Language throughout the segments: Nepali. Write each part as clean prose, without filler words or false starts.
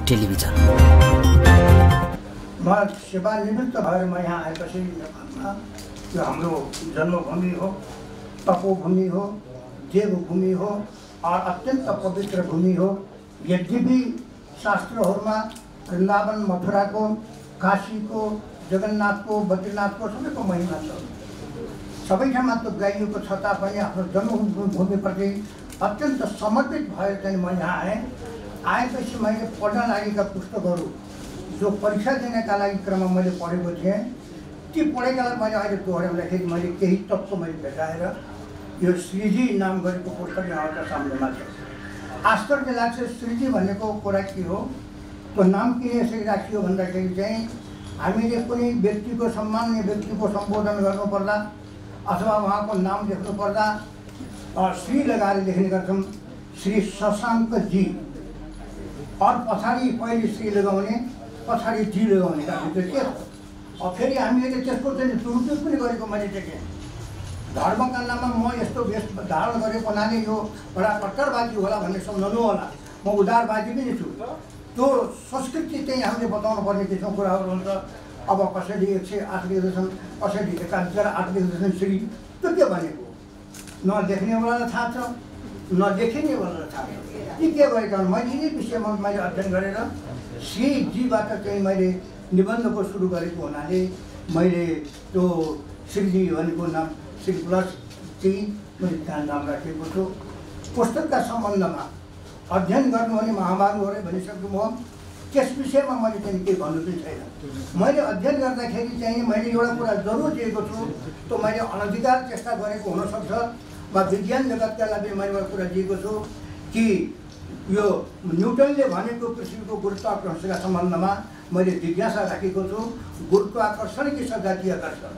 टेलिभिजन। म सेवानिवृत्त भएर म यहाँ आएपछि नेपालमा यो हाम्रो जन्मभूमि हो, तपोभूमि हो, देवभूमि हो और अत्यन्त पवित्र भूमि हो। यद्यपि शास्त्रहरूमा वृन्दावन, मथुराको, काशीको, जगन्नाथको, बद्रीनाथको सबैको महिमा छ। सबै ठाउँमा त्यो गाइएको छ तापनि आफ्नो जन्मभूमिप्रति अत्यन्त समर्पित भएर चाहिँ म यहाँ आएँ। आएपछि मैले पढ्न लागेका पुस्तकहरू जो परीक्षा दिनका लागि क्रममा मैले पढेको थिएँ, ती पढेकालाई मैले अहिले दोहोऱ्याउँदाखेरि मैले केही तत्त्व मैले भेटाएर यो श्रीजी नाम गरेको पुस्तक यहाँका सामनेमा छ। आश्चर्य लाग्छ, श्रीजी भनेको कुरा के हो, त्यो नाम किन यसरी राखियो भन्दाखेरि चाहिँ हामीले कुनै व्यक्तिको सम्मान्य व्यक्तिको सम्बोधन गर्नुपर्दा अथवा उहाँको नाम लेख्नुपर्दा श्री लगाएर लेख्ने गर्छौँ, श्री शशाङ्क जी, और पछाडि पहिले श्री लगाउने, पछाडि जी लगाउने भित्र के हो। फेरि हामीले त्यसको चाहिँ दुरुपयोग पनि गरेको मैले देखेँ। धर्मका नाममा म यस्तो वेश धारण गरेको हुनाले यो बडा कट्टरबाजी होला भन्ने सम्झनु होला। म उदारवादी पनि छु। त्यो संस्कृति चाहिँ हामीले बताउनु पर्ने किसिमको कुराहरू हुन्छ। अब कसैले 108 लेख्दछन्, कसैले 108 लेख्दछन् श्री, त्यो के भनेको नदेख्नेवालालाई थाहा छ, नदेखिनेवालालाई थाहा छ। यी के गरेका हुन्, मैले यिनै विषयमा मैले अध्ययन गरेर श्रीजीबाट चाहिँ मैले निबन्धको सुरु गरेको हुनाले मैले त्यो श्रीजी भनेको नाम श्री प्लस चाहिँ मैले त्यहाँ नाम राखेको छु। पुस्तकका सम्बन्धमा अध्ययन गर्नु भने महाभागहरू भनिसक्नुभयो, त्यस विषयमा मैले चाहिँ केही भन्नु पनि छैन। मैले अध्ययन गर्दाखेरि चाहिँ मैले एउटा कुरा जरुर दिएको छु, त्यो मैले अनधिकार चेष्टा गरेको हुनसक्छ वा विज्ञान जगतका लागि मैले एउटा कुरा दिएको छु कि यो न्युटनले भनेको पृथ्वीको गुरुत्वाकर्षणका सम्बन्धमा मैले जिज्ञासा राखेको छु। गुरुत्वाकर्षण कि सजातीय आकर्षण?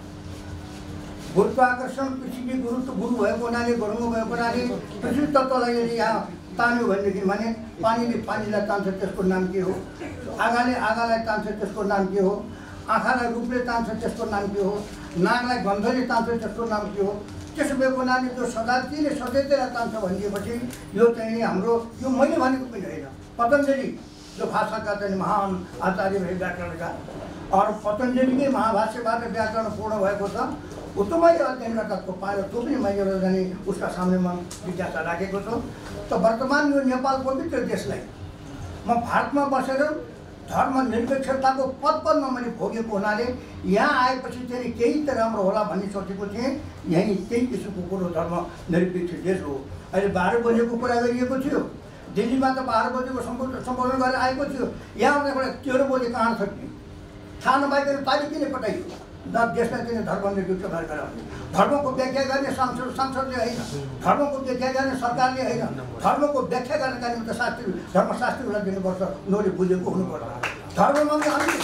गुरुत्वाकर्षण पृथ्वी गुरु भएको हुनाले, गरुङ्गो भएको हुनाले पृथ्वी तत्त्वलाई यदि यहाँ तान्यो भनेदेखि भने पानीले पानीलाई तान्छ, त्यसको नाम के हो? आगाले आगालाई तान्छ, त्यसको नाम के हो? आँखालाई रूपले तान्छ, त्यसको नाम के हो? नाकलाई गन्धले तान्छ, त्यसको नाम के हो? त्यसो भएको हुनाले जो सजातीयले सचेतलाई तान्छ भनिदिएपछि यो चाहिँ हाम्रो, यो मैले भनेको पनि होइन, पतञ्जलि जो भाषाका चाहिँ महान आचार्य भए व्याकरणका, और पतञ्जलिकै महाभाष्यबाट व्याकरण पूर्ण भएको छ। त्यो मैले अध्ययन गर्दा पाएर त्यो पनि मैले एउटा जाने उसका सामनेमा जिज्ञासा राखेको छु। त वर्तमान यो नेपाल पवित्र देशलाई म भारतमा बसेर धर्मनिरपेक्षताको पदमा मैले भोगेको हुनाले यहाँ आएपछि चाहिँ केही त राम्रो होला भन्ने सोचेको थिएँ। यहीँ त्यही किसिमको कुरो धर्मनिरपेक्ष देश हो। अहिले 12 बजेको कुरा गरिएको थियो, दिल्लीमा त 12 बजेको सम्बोधन गरेर आएको थियो। यहाँ आउँदाखेरि 13 बजे कहाँ छ कि थाहा नपाइकन तारिक किन पठाइयो? देशलाई चाहिँ धर्मनिरपेक्ष भएर गराउने, धर्मको व्याख्या गर्ने सांसदले होइन, धर्मको व्याख्या गर्ने सरकारले होइन, धर्मको व्याख्या गर्नका निम्ति शास्त्री धर्मशास्त्रीहरूलाई दिनुपर्छ, उनीहरूले बुझेको हुनुपर्छ। धर्ममा पनि हामीले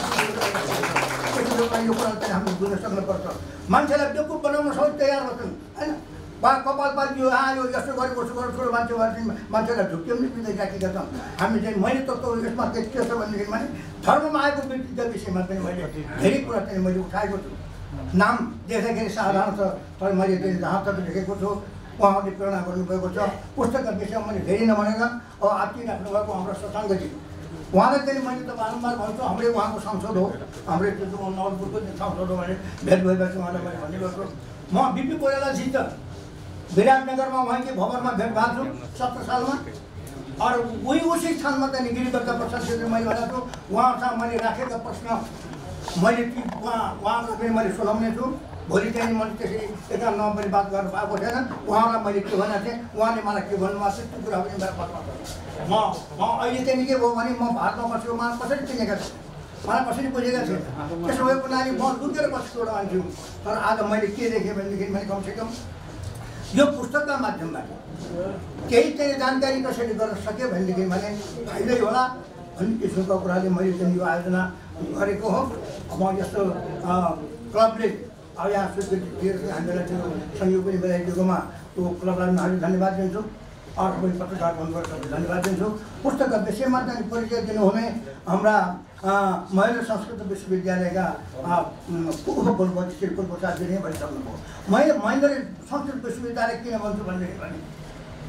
यो कुरा चाहिँ हामीले बुझ्न सक्नुपर्छ। मान्छेलाई बेवकुफ बनाउन सबै तयार हुन्छन् होइन। वा कपाल पालियो, यो यस्तो गरेको ठुलो मान्छेलाई झुक्क्याउने पनि राखेका छन्। हामी चाहिँ मैले त यसमा के छ भनेदेखि भने धर्ममा आएको व्यक्तिका विषयमा पनि मैले धेरै कुरा चाहिँ मैले उठाएको छु। नाम देख्दाखेरि साधारण छ, तर मैले चाहिँ जहाँ तक लेखेको छु उहाँहरूले प्रेरणा गर्नुभएको छ। पुस्तकका विषयमा मैले धेरै नभनेर अब आत्ति राख्नुभएको हाम्रो शशाङ्कजी, उहाँलाई चाहिँ मैले त बारम्बार भन्छु, हाम्रै उहाँको सांसद हो, हाम्रै त्यो नवलपुरको सांसद हो भने भेट भएपछि उहाँलाई मैले भनिरहेको छु। म बिपी कोइरालासित विराटनगरमा उहाँकै भवनमा भेट भएको छु 70 सालमा, और उसी स्थानमा चाहिँ गिरिदत्त प्रसादले मैले भनेको छु। उहाँसँग मैले राखेका प्रश्न मैले उहाँको पनि मैले सुनाउने छु। भोलि चाहिँ मैले त्यसरी एकान्नमा पनि बात गर्नु पाएको छैन। उहाँलाई मैले के भनेको थिएँ, उहाँले मलाई के भन्नुभएको छ त्यो कुरा पनि मेरो पत्रमा छ। म अहिले चाहिँ के भयो भने म भारतमा बसेको मलाई कसरी चिनेका छु, मलाई कसरी बुझेका छैन। त्यसो भएको हुनाले म लुकेर बसेको एउटा मान्छे हुँ। तर आज मैले के देखेँ भनेदेखि मैले कमसेकम यो पुस्तकका माध्यमबाट केही चाहिँ जानकारी कसैले गर्न सक्यो भनेदेखि भने फाइदै होला भन्ने किसिमको कुराले मैले चाहिँ यो आयोजना गरेको हो। म यस्तो क्लबले अब यहाँ स्वीकृति हामीलाई त्यो सहयोग पनि मिलाइदिएकोमा त्यो क्लबलाई हामी धन्यवाद दिन्छु। अर्को पनि पत्रकार बन्धुहरू धन्यवाद दिन्छु। पुस्तकका विषयमा चाहिँ परिचय दिनुहुने हाम्रा महिला संस्कृत विश्वविद्यालयका उपकुलपति श्री कुलप्रसादजी नै भनिसक्नुभयो। मैले महेन्द्र संस्कृत विश्वविद्यालय किन भन्छु भनेदेखि भने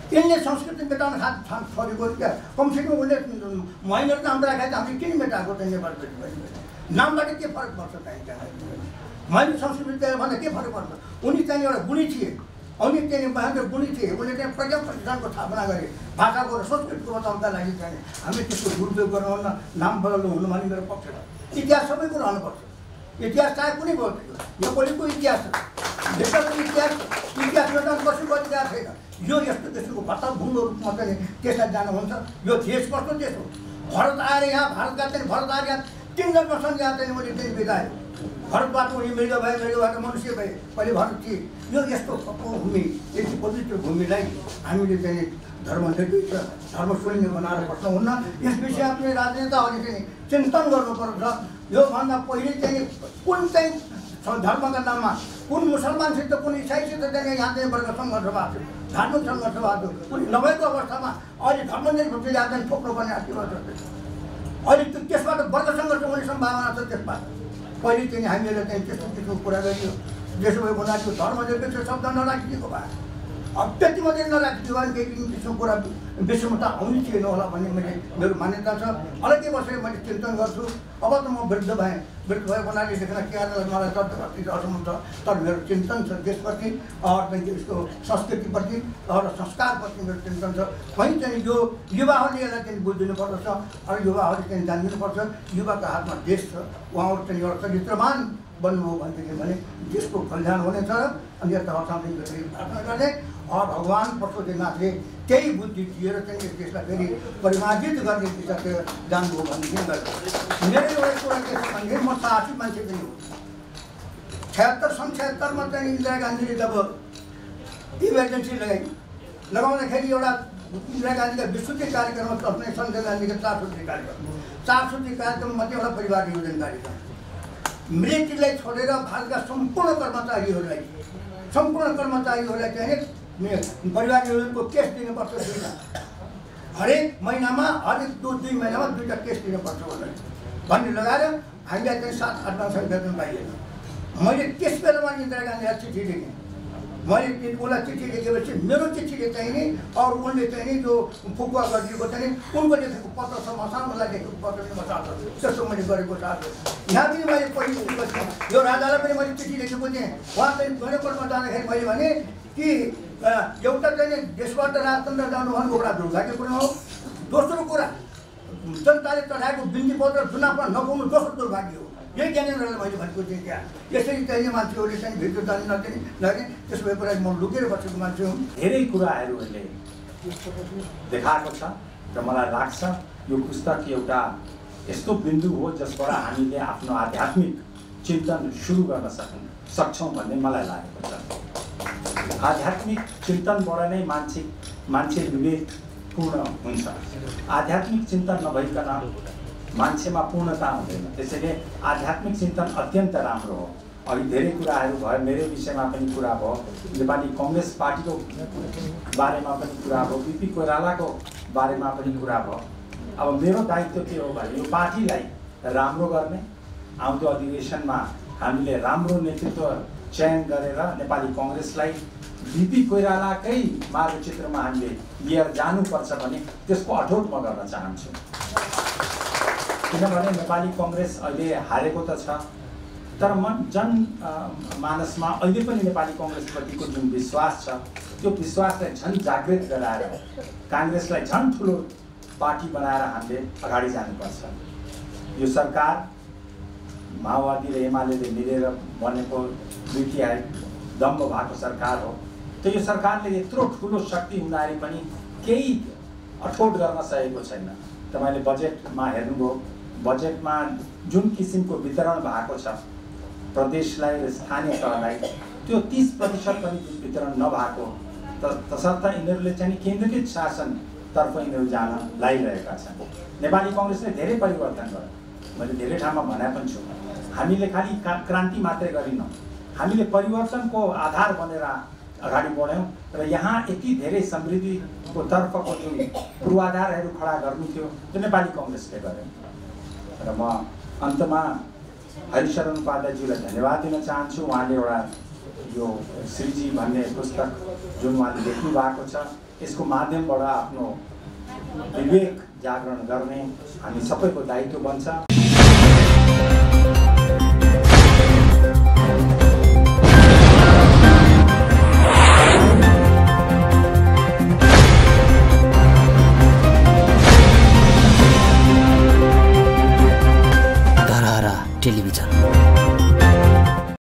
यसले संस्कृति मेटाउन छोडेको क्या कमसेकम उसले महिनाहरू नाम राखेको हामीले किन मेटाएको त नेपाल नामबाट के फरक पर्छ त्यहाँ मैले संस्कृति भन्दा के फरक पर्छ उनी चाहिँ एउटा गुणी थिए उनी चाहिँ महेन्द्र गुणी थिए उनले चाहिँ प्रज्ञा प्रतिष्ठानको स्थापना गरे भाषाको र संस्कृतिको बचाउनका लागि चाहिँ हामीले त्यसको दुरुपयोग गर्नुहुन्न नाम बदल्नु हुनु भन्ने मेरो पक्ष छ इतिहास सबै कुरो रहनुपर्छ इतिहास चाहे कुनै भयो नेपालीको इतिहास नेपालको इतिहास मेटाउनु कसैको अधिकार छैन यो यस्तो देशको भत्ताभुङ्गो रूपमा चाहिँ त्यसलाई जानुहुन्छ यो देश कस्तो देश हो भारत आएर यहाँ भारत आएर यहाँ 3 जन्मसम्म यहाँ चाहिँ मैले चाहिँ बिताएँ भारतबाट उनी मृगबाट मनुष्य भए पहिले भारत थिए यो यस्तो भूमि यति पवित्र भूमिलाई हामीले चाहिँ धर्मशून्य बनाएर बस्नुहुन्न यस विषयमा राजनेताहरूले चाहिँ चिन्तन गर्नुपर्छ योभन्दा पहिले चाहिँ कुन चाहिँ धर्मका नाममा कुन मुसलमानसित कुन इसाईसित चाहिँ यहाँ चाहिँ वर्ग सङ्घर्ष भएको थियो धार्मिक सङ्घर्ष भएको थियो कुन नभएको अवस्थामा अहिले धर्मनिरपेक्ष यहाँ चाहिँ थोप्नुपर्ने आवश्यकता छ अहिले त्यसबाट वर्ग सङ्घर्ष हुने सम्भावना छ त्यसबाट पहिले चाहिँ हामीले चाहिँ त्यस्तो किसिमको कुरा गरियो त्यसो भए उनीहरूको धर्मनिरपेक्ष शब्द नराखिदिएको भए अब त्यति मात्रै नराखिदियो भने केही किसिमको कुरा विषमता आउने थिएन होला भन्ने मेरो मान्यता छ अलग्गै बसेर मैले चिन्तन गर्छु अब त म वृद्ध भएको हुनाले देख्न के मलाई तत्प्रति असम्म छ तर मेरो चिन्तन छ देशप्रति यसको संस्कृतिप्रति र संस्कारप्रति मेरो चिन्तन छ कहीँ चाहिँ यो युवाहरूले यसलाई चाहिँ बुझिदिनु पर्दछ अरू युवाहरूले चाहिँ जानिदिनुपर्छ युवाको हातमा देश छ उहाँहरू चाहिँ एउटा चरित्रवान बन्नुभयो भनेदेखि भने देशको कल्याण हुनेछ अनि यता हर्षाउँदै प्रार्थना गर्ने भगवान् परशुनाथले त्यही बुद्धि दिएर चाहिँ यस देशलाई फेरि परिमार्जित गर्ने दिशातिर जानुभयो भनेदेखि मेरो एउटा कुरा के छ भने म साहसी मान्छे पनि हो 76 मा चाहिँ इन्दिरा गान्धीले जब इमर्जेन्सी लगाउँदाखेरि एउटा इन्दिरा गान्धीका विस्तृत कार्यक्रममा तस्मै सञ्जय गान्धीका 4 सूत्री कार्यक्रममध्ये एउटा परिवार नियोजन कार्यक्रम मिलिट्रीलाई छोडेर भारतका सम्पूर्ण कर्मचारीहरूलाई चाहिँ परिवार नियोजनको केस दिनुपर्छ हरेक महिनामा हरेक 2 महिनामा 2टा केस दिनुपर्छ भन्ने लगाएर हामीलाई चाहिँ 7-8 वर्ष वेतन पाइएन मैले त्यस बेलामा इन्दिरा गान्धीलाई चिठी लेखेँ मैले उसलाई चिठी लेखेपछि मेरो चिठीले चाहिँ नि अरू उनले चाहिँ नि जो फुकुवा गरिदिएको चाहिँ उनको लेखेको पत्र छ मसानलाई लेखेको पत्र पनि मसाल छ त्यस्तो मैले गरेको साथ यहाँ पनि मैले पहिले यो राजालाई पनि मैले चिठी लेखेको थिएँ उहाँ चाहिँ गणेशकोटमा जाँदाखेरि मैले भने कि एउटा चाहिँ देशबाट राजतन्त्र जानु भनेको एउटा दुर्भाग्यपूर्ण हो दोस्रो कुरा जनताले चढाएको बिन्ती पत्र चुनावमा नपाउनु दोस्रो दुर्भाग्य हो यही ज्ञानेन्द्रलाई मैले भनेको थिएँ क्या यसरी चाहिँ मान्छेहरूले चाहिँ भित्र जाने नजाने त्यसो भएको कुरा म लुकेर बसेको मान्छे हुँ धेरै कुराहरूले देखाएको छ र मलाई लाग्छ यो पुस्तक एउटा यस्तो बिन्दु हो जसबाट हामीले आफ्नो आध्यात्मिक चिन्तन सुरु गर्न सक्छौँ भन्ने मलाई लागेको छ आध्यात्मिक चिन्तनबाट नै मान्छे विवेकपूर्ण हुन्छ आध्यात्मिक चिन्तन नभइकन मान्छेमा पूर्णता हुँदैन त्यसैले आध्यात्मिक चिन्तन अत्यन्त राम्रो हो अघि धेरै कुराहरू भयो मेरो विषयमा पनि कुरा भयो नेपाली कांग्रेस पार्टीको बारेमा पनि कुरा भयो बीपी कोइरालाको बारेमा पनि कुरा भयो अब मेरो दायित्व के हो भने यो पार्टीलाई राम्रो गर्ने आउँदो अधिवेशनमा हामीले राम्रो नेतृत्व चयन गरेर नेपाली कांग्रेसलाई बीपी कोइरालाकै मार्गचित्रमा हामीले लिएर जानुपर्छ भने त्यसको अठोट म गर्न चाहन्छु किनभने नेपाली कांग्रेस अहिले हारेको त छ तर जनमानसमा अहिले पनि नेपाली कांग्रेसप्रतिको जुन विश्वास छ त्यो विश्वासलाई झन् जागृत गराएर कांग्रेसलाई झन् ठुलो पार्टी बनाएर हामीले अगाडि जानुपर्छ यो सरकार माओवादी र एमालेले मिलेर बनेको दुईटिया दम्ब भएको सरकार हो त्यो यो सरकारले यत्रो ठुलो शक्ति हुँदाखेरि पनि केही अठोट गर्न सकेको छैन तपाईले बजेटमा हेर्नुभयो बजेटमा जुन किसिमको वितरण भएको छ प्रदेशलाई र स्थानीय तहलाई त्यो 30% पनि वितरण नभएको तसर्थ यिनीहरूले चाहिँ केन्द्रीय शासनतर्फ यिनीहरू जान लागिरहेका छन् नेपाली कांग्रेसले धेरै परिवर्तन गर्यो मैले धेरै ठाउँमा भने पनि छु हामीले खाली क्रान्ति मात्रै गरिनौँ हामीले परिवर्तनको आधार बनेर अगाडि बढ्यौँ र यहाँ यति धेरै समृद्धिको तर्फको जुन पूर्वाधारहरू खडा गर्नु थियो त्यो नेपाली कांग्रेसले गर्यो र म अन्तमा हरिशरण उपाध्यायज्यूलाई धन्यवाद दिन चाहन्छु उहाँले एउटा यो श्रीजी भन्ने पुस्तक जुन उहाँले लेख्नु भएको छ यसको माध्यमबाट आफ्नो विवेक जागरण गर्ने हामी सबैको दायित्व बन्छ।